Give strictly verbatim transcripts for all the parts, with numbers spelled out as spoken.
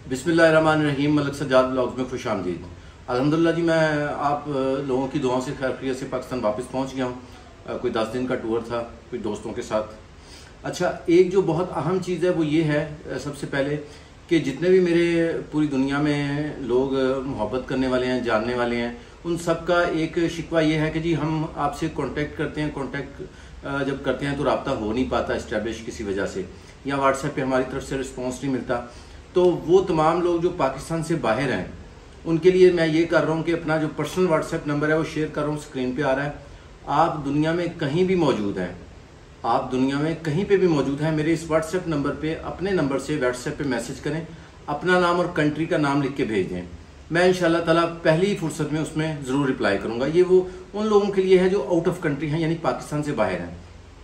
बिस्मिल्लाहिर्रहमानिर्रहीम। मलक सज्जाद ब्लॉग्स में खुश आमदीद। अल्हम्दुलिल्लाह जी, मैं आप लोगों की दुआओं से खैर खैरियत से पाकिस्तान वापस पहुंच गया हूं। कोई दस दिन का टूर था, कोई दोस्तों के साथ। अच्छा, एक जो बहुत अहम चीज़ है वो ये है, सबसे पहले कि जितने भी मेरे पूरी दुनिया में लोग मोहब्बत करने वाले हैं, जानने वाले हैं, उन सब का एक शिकवा ये है कि जी हम आपसे कांटेक्ट करते हैं, कांटेक्ट जब करते हैं तो रब्ता हो नहीं पाता इस्टेब्लिश किसी वजह से, या व्हाट्सएप पे हमारी तरफ से रिस्पॉन्स नहीं मिलता। तो वो तमाम लोग जो पाकिस्तान से बाहर हैं उनके लिए मैं ये कर रहा हूँ कि अपना जो पर्सनल व्हाट्सएप नंबर है वो शेयर कर रहा हूँ, स्क्रीन पे आ रहा है। आप दुनिया में कहीं भी मौजूद हैं, आप दुनिया में कहीं पे भी मौजूद हैं, मेरे इस व्हाट्सएप नंबर पे अपने नंबर से व्हाट्सएप पे मैसेज करें, अपना नाम और कंट्री का नाम लिख के भेज दें। मैं इंशाल्लाह ताला पहली ही फुर्सत में उसमें ज़रूर रिप्लाई करूँगा। ये वो उन लोगों के लिए है जो आउट ऑफ कंट्री हैं, यानी पाकिस्तान से बाहर हैं।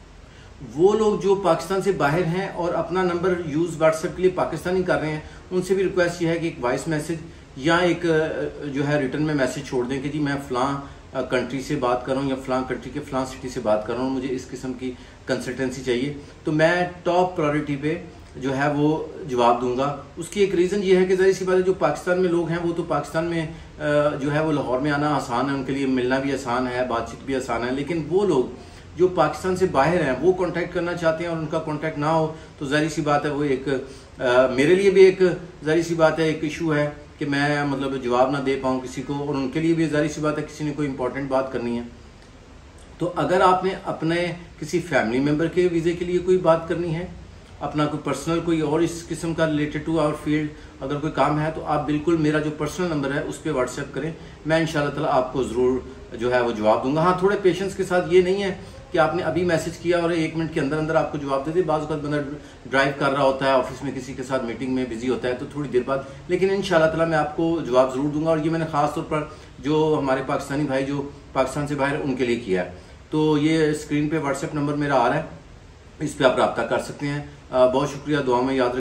वो लोग जो पाकिस्तान से बाहर हैं और अपना नंबर यूज़ व्हाट्सएप के लिए पाकिस्तानी कर रहे हैं, उनसे भी रिक्वेस्ट ये है कि एक वॉइस मैसेज या एक जो है रिटर्न में मैसेज छोड़ दें कि जी मैं फ़लाँ कंट्री से बात कर रहा हूँ या फ़लाँ कंट्री के फ़लाँ सिटी से बात कर रहा हूँ, मुझे इस किस्म की कंसल्टेंसी चाहिए। तो मैं टॉप प्रायोरिटी पे जो है वो जवाब दूंगा। उसकी एक रीज़न ये है कि ज़ाहिर सी बात है, जो पाकिस्तान में लोग हैं वो तो पाकिस्तान में जो है वो लाहौर में आना आसान है, उनके लिए मिलना भी आसान है, बातचीत भी आसान है। लेकिन वो लोग जो पाकिस्तान से बाहर हैं वो कांटेक्ट करना चाहते हैं और उनका कांटेक्ट ना हो तो ज़ाहिर सी बात है वो एक आ, मेरे लिए भी एक ज़ाहिर सी बात है एक इशू है कि मैं मतलब जवाब ना दे पाऊँ किसी को, और उनके लिए भी ज़ाहिर सी बात है किसी ने कोई इंपॉर्टेंट बात करनी है। तो अगर आपने अपने किसी फैमिली मेम्बर के वीज़े के लिए कोई बात करनी है, अपना कोई पर्सनल कोई और इस किस्म का रिलेटेड टू आवर फील्ड अगर कोई काम है, तो आप बिल्कुल मेरा जो पर्सनल नंबर है उस पर व्हाट्सएप करें। मैं इंशाल्लाह ताला आपको ज़रूर जो है वो जवाब दूंगा। हाँ, थोड़े पेशेंस के साथ, ये नहीं है कि आपने अभी मैसेज किया और एक मिनट के अंदर अंदर आपको जवाब दे दे। बाज़ वक़्त बंदा ड्राइव कर रहा होता है, ऑफिस में किसी के साथ मीटिंग में बिजी होता है, तो थोड़ी देर बाद, लेकिन इंशाल्लाह ताला मैं आपको जवाब ज़रूर दूंगा। और ये मैंने ख़ास तौर पर जो हमारे पाकिस्तानी भाई जो पाकिस्तान से बाहर उनके लिए किया है। तो ये स्क्रीन पर व्हाट्सएप नंबर मेरा आ रहा है, इस पर आप रब्ता कर सकते हैं। बहुत शुक्रिया, दुआ में याद